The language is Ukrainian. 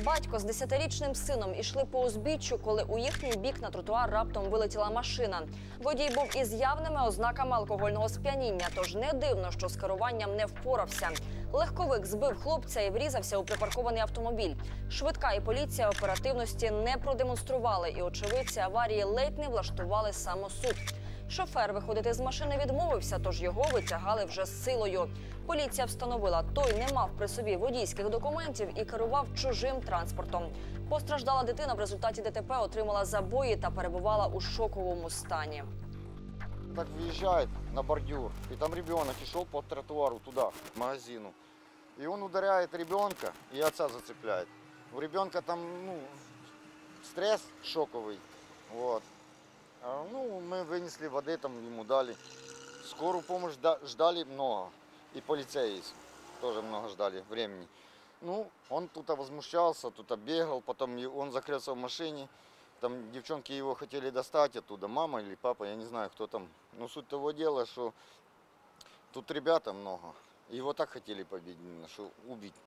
Батько з 10-річним сином ішли по узбіччю, коли у їхній бік на тротуар раптом вилетіла машина. Водій був із явними ознаками алкогольного сп'яніння, тож не дивно, що з керуванням не впорався. Легковик збив хлопця і врізався у припаркований автомобіль. Швидка і поліція оперативності не продемонстрували, і очевидці аварії ледь не влаштували самосуд. Шофер виходити з машини відмовився, тож його витягали вже з силою. Поліція встановила, той не мав при собі водійських документів і керував чужим транспортом. Постраждала дитина в результаті ДТП отримала забої та перебувала у шоковому стані. Так выезжает на бордюр, и там ребенок и шел по тротуару туда, к магазину. И он ударяет ребенка и отца зацепляет. У ребенка там стресс шоковый. Вот. Мы вынесли воды, там ему дали. Скорую помощь ждали много. И полицейские тоже много ждали времени. Он тут возмущался, тут бегал, потом он закрылся в машине. Там девчонки его хотели достать оттуда, мама или папа, я не знаю, кто там. Но суть того дела, что тут ребята много. Его так хотели побить, что убить.